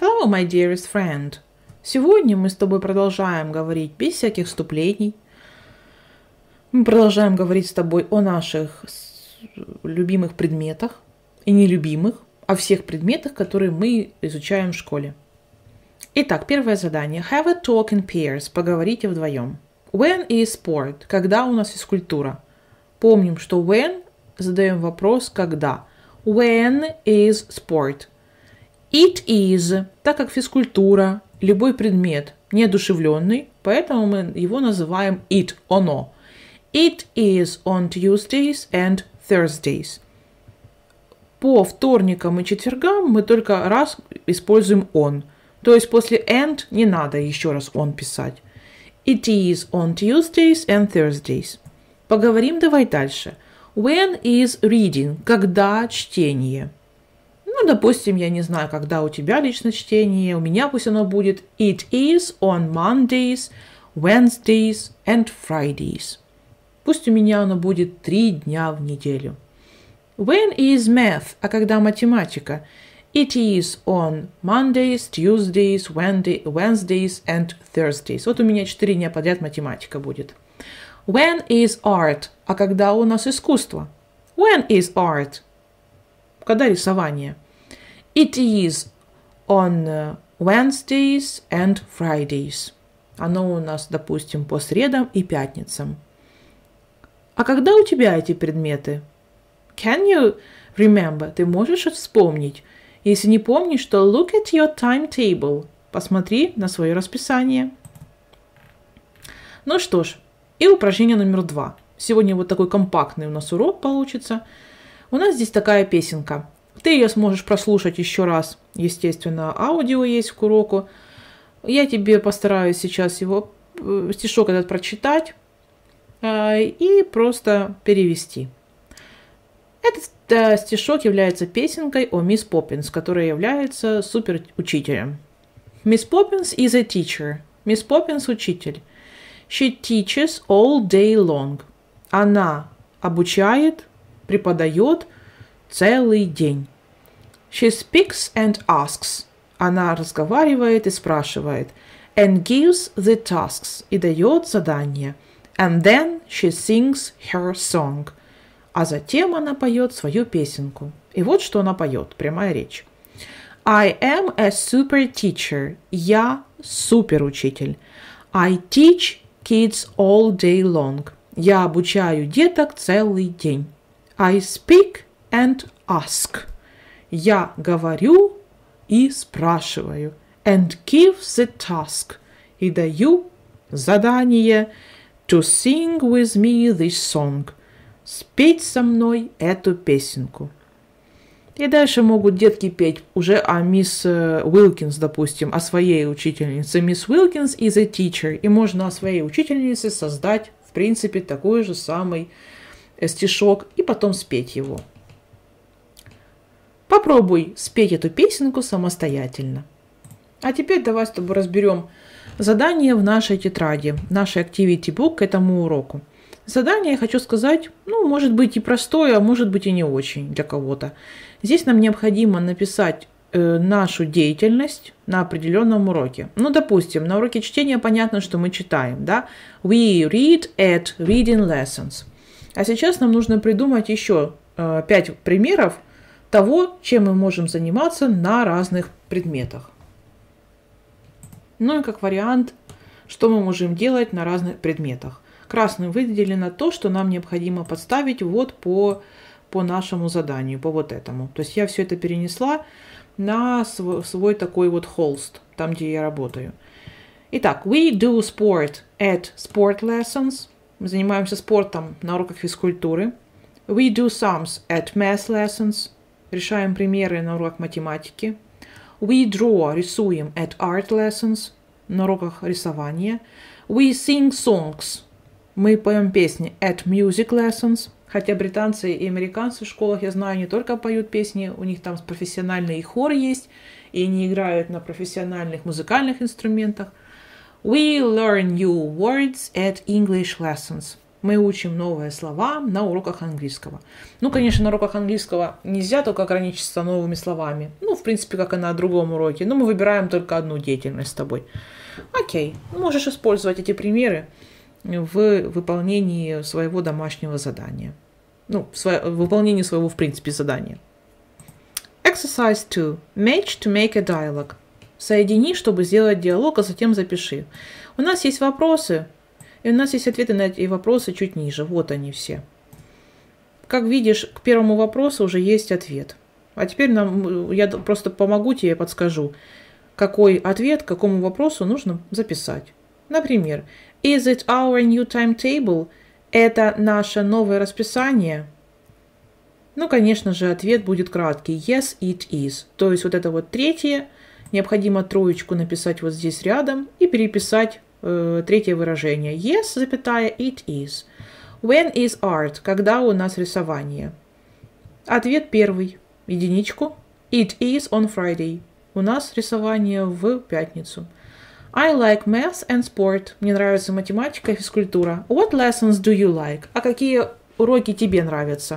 Hello, my dearest friend. Сегодня мы с тобой продолжаем говорить без всяких вступлений. Мы продолжаем говорить с тобой о наших любимых предметах и нелюбимых, о всех предметах, которые мы изучаем в школе. Итак, первое задание. Have a talk in pairs. Поговорите вдвоем. When is sport? Когда у нас физкультура? Помним, что when задаем вопрос когда. When is sport? It is, так как физкультура, любой предмет неодушевленный, поэтому мы его называем it, оно. It is on Tuesdays and Thursdays. По вторникам и четвергам мы только раз используем on. То есть после and не надо еще раз on писать. It is on Tuesdays and Thursdays. Поговорим давай дальше. When is reading? Когда чтение? Ну, допустим, я не знаю, когда у тебя лично чтение. У меня пусть оно будет It is on Mondays, Wednesdays and Fridays. Пусть у меня оно будет 3 дня в неделю. When is math? А когда математика? It is on Mondays, Tuesdays, Wednesdays and Thursdays. Вот у меня 4 дня подряд математика будет. When is art? А когда у нас искусство? When is art? Когда рисование? It is on Wednesdays and Fridays. Оно у нас, допустим, по средам и пятницам. А когда у тебя эти предметы? Can you remember? Ты можешь вспомнить? Если не помнишь, то look at your timetable. Посмотри на свое расписание. Ну что ж, и упражнение номер 2. Сегодня вот такой компактный у нас урок получится. У нас здесь такая песенка. Ты ее сможешь прослушать еще раз. Естественно, аудио есть к уроку. Я тебе постараюсь сейчас его стишок этот прочитать и просто перевести. Этот стишок является песенкой о мисс Поппинс, которая является суперучителем. Miss Poppins is a teacher. Мисс Поппинс учитель. She teaches all day long. Она обучает, преподает целый день. She speaks and asks. Она разговаривает и спрашивает. And gives the tasks. И дает задания. And then she sings her song. А затем она поет свою песенку. И вот что она поет, прямая речь. I am a super teacher. Я суперучитель. I teach kids all day long. Я обучаю деток целый день. I speak and ask. Я говорю и спрашиваю. And give the task. И даю задание to sing with me this song. Спеть со мной эту песенку. И дальше могут детки петь уже о мисс Уилкинс, допустим, о своей учительнице. Мисс Уилкинс is a teacher. И можно о своей учительнице создать, в принципе, такой же самый стишок и потом спеть его. Попробуй спеть эту песенку самостоятельно. А теперь давай с тобой разберем задание в нашей тетради, нашей activity book к этому уроку. Задание, я хочу сказать, может быть и простое, а может быть и не очень для кого-то. Здесь нам необходимо написать нашу деятельность на определенном уроке. Допустим, на уроке чтения понятно, что мы читаем, да? We read at reading lessons. А сейчас нам нужно придумать еще 5 примеров того, чем мы можем заниматься на разных предметах. Ну и как вариант, что мы можем делать на разных предметах. Красным выделено то, что нам необходимо подставить вот по нашему заданию, по вот этому. То есть я все это перенесла на свой такой вот холст, там, где я работаю. Итак, we do sport at sport lessons. Мы занимаемся спортом на уроках физкультуры. We do sums at math lessons. Решаем примеры на уроках математики. We draw, рисуем at art lessons. На уроках рисования. We sing songs. Мы поем песни at music lessons. Хотя британцы и американцы в школах, я знаю, не только поют песни, у них там профессиональный хор есть, и они играют на профессиональных музыкальных инструментах. We learn new words at English lessons. мы учим новые слова на уроках английского. Ну, конечно, на уроках английского нельзя только ограничиться новыми словами. Ну, в принципе, как и на другом уроке. Но мы выбираем только одну деятельность с тобой. Окей, можешь использовать эти примеры в выполнении своего домашнего задания. Ну, в выполнении своего, в принципе, задания. Exercise 2. Match to make a dialogue. Соедини, чтобы сделать диалог, а затем запиши. У нас есть вопросы, и у нас есть ответы на эти вопросы чуть ниже. Вот они все. Как видишь, к первому вопросу уже есть ответ. А теперь я просто помогу тебе и подскажу, какой ответ к какому вопросу нужно записать. Например, Is it our new timetable? Это наше новое расписание? Ну, конечно же, ответ будет краткий. Yes, it is. То есть вот это вот третье. Необходимо троечку написать вот здесь рядом и переписать третье выражение. Yes, запятая, it is. When is art? Когда у нас рисование? Ответ первый. Единичку. It is on Friday. У нас рисование в пятницу. I like math and sport. Мне нравится математика и физкультура. What lessons do you like? А какие уроки тебе нравятся?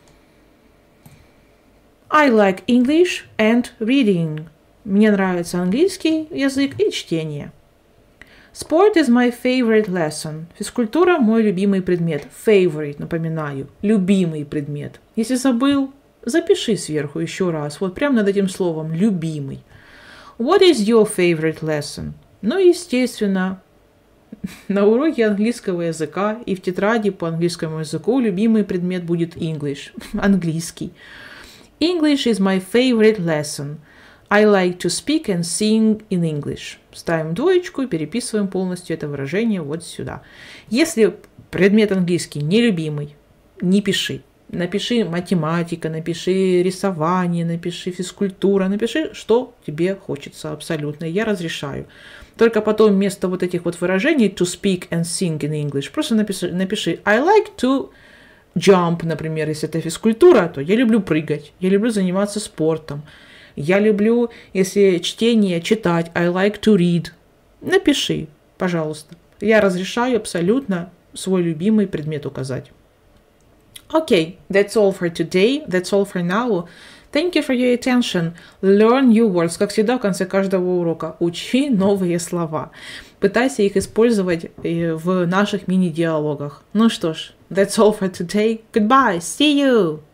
I like English and reading. Мне нравится английский язык и чтение. Sport is my favorite lesson. Физкультура – мой любимый предмет. Favorite, напоминаю, любимый предмет. Если забыл, запиши сверху еще раз. Вот прямо над этим словом «любимый». What is your favorite lesson? Ну, естественно, на уроке английского языка и в тетради по английскому языку любимый предмет будет English, английский. English is my favorite lesson. I like to speak and sing in English. Ставим двоечку и переписываем полностью это выражение вот сюда. Если предмет английский нелюбимый, не пиши. Напиши математика, напиши рисование, напиши физкультура, напиши, что тебе хочется абсолютно. Я разрешаю. Только потом вместо вот этих вот выражений to speak and sing in English просто напиши I like to jump, например, если это физкультура, то я люблю прыгать, я люблю заниматься спортом. Я люблю, если чтение, читать. I like to read. Напиши, пожалуйста. Я разрешаю абсолютно свой любимый предмет указать. Okay, that's all for today. That's all for now. Thank you for your attention. Learn new words. Как всегда, в конце каждого урока. Учи новые слова. Пытайся их использовать в наших мини-диалогах. Ну что ж, that's all for today. Goodbye. See you.